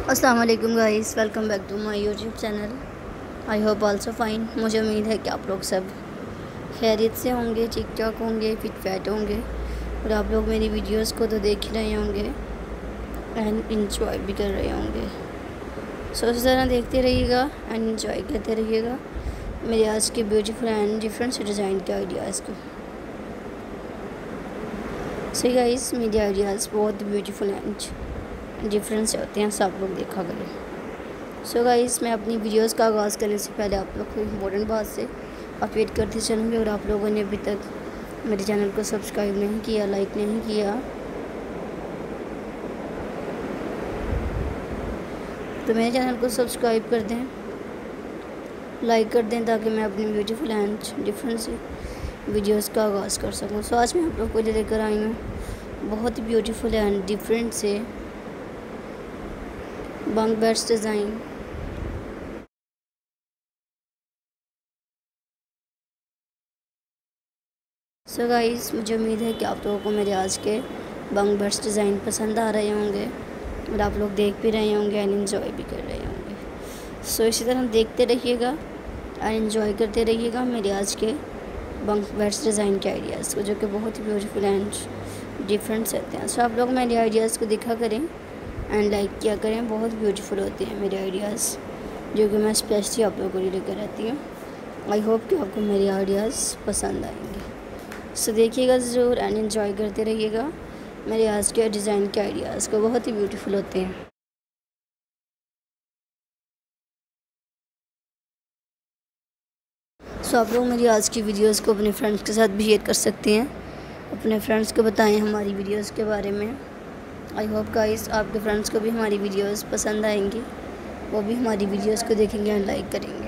अस्सलाम वालेकुम guys, welcome back to my YouTube channel. I hope also fine. मुझे उम्मीद है कि आप लोग सब खैरियत से होंगे, ठीक ठाक होंगे, फिट फैट होंगे और आप लोग मेरी वीडियोस को तो देख ही रहे होंगे एंड इंजॉय भी कर रहे होंगे। सो इस तरह देखते रहिएगा एंड इंजॉय करते रहिएगा मेरे आज के ब्यूटीफुल एंड डिफरेंट से डिज़ाइन के आइडियाज़ को। सही गाइस, मेरे आइडियाज़ बहुत ब्यूटीफुल एंड डिफरेंस होते हैं, सब लोग देखा करें। सो गाइस, मैं अपनी वीडियोस का आगाज़ करने से पहले आप लोग को इम्पोर्टेंट बात से अपडेट करते चलूँगी। और आप लोगों ने अभी तक मेरे चैनल को सब्सक्राइब नहीं किया, लाइक नहीं किया, तो मेरे चैनल को सब्सक्राइब कर दें, लाइक कर दें, ताकि मैं अपनी ब्यूटीफुल एंड डिफरेंट से वीडियोस का आगाज़ कर सकूँ। सो आज मैं आप लोग को लेकर आई हूँ बहुत ही ब्यूटीफुल एंड डिफरेंट से bunk beds design. So guys, मुझे उम्मीद है कि आप लोगों को मेरे आज के बंक बेड्स डिज़ाइन पसंद आ रहे होंगे और आप लोग देख भी रहे होंगे एंड इन्जॉय भी कर रहे होंगे। सो इसी तरह देखते रहिएगा एंड इन्जॉय करते रहिएगा मेरे आज के बंक बेड्स डिज़ाइन के आइडियाज़ को, जो कि बहुत ही ब्यूटीफुल एंड डिफरेंट रहते हैं। सो आप लोग मेरे आइडियाज़ को देखा करें एंड लाइक किया करें, बहुत ब्यूटीफुल होते हैं मेरे आइडियाज़, जो कि मैं स्पेशली आप लोगों को लेकर रहती हूँ। आई होप कि आपको मेरे आइडियाज़ पसंद आएंगे। सो देखिएगा ज़रूर एंड एंजॉय करते रहिएगा मेरे आज के डिज़ाइन के आइडियाज़ को, बहुत ही ब्यूटीफुल होते हैं। सो आप लोग मेरी आज की वीडियोस को अपने फ्रेंड्स के साथ भी शेयर कर सकते हैं, अपने फ्रेंड्स को बताएं हमारी वीडियोस के बारे में। आई होप गाइस आपके फ्रेंड्स को भी हमारी वीडियोस पसंद आएंगी, वो भी हमारी वीडियोस को देखेंगे एंड लाइक करेंगे।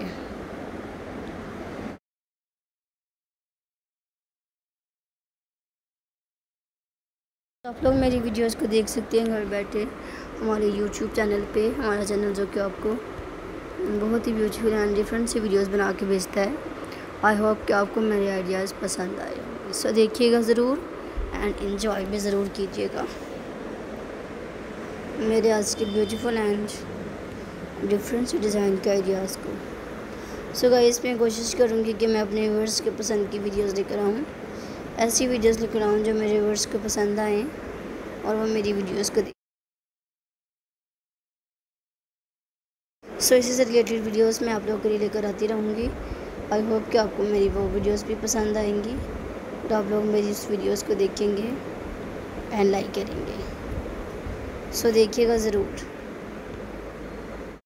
आप लोग मेरी वीडियोस को देख सकते हैं घर बैठे हमारे यूट्यूब चैनल पे, हमारा चैनल जो कि आपको बहुत ही ब्यूटीफुल एंड डिफरेंट सी वीडियोस बना के भेजता है। आई होप कि आपको मेरे आइडियाज़ पसंद आए होंगे। सो देखिएगा ज़रूर एंड इन्जॉय भी ज़रूर कीजिएगा मेरे आज के ब्यूटीफुल एंड डिफरेंट से डिज़ाइन के आइडियाज़ को। सो गाइस, मैं कोशिश करूँगी कि मैं अपने व्यूअर्स के पसंद की वीडियोस लेकर आऊँ, ऐसी वीडियोस लेकर आऊँ जो मेरे व्यूअर्स को पसंद आएँ और वो मेरी वीडियोस को सो इसी से रिलेटेड वीडियोस मैं आप लोगों के लिए लेकर आती रहूँगी। आई होप कि आपको मेरी वो वीडियोस भी पसंद आएंगी और आप लोग मेरी इस वीडियोस को देखेंगे एंड लाइक करेंगे। सो देखिएगा ज़रूर।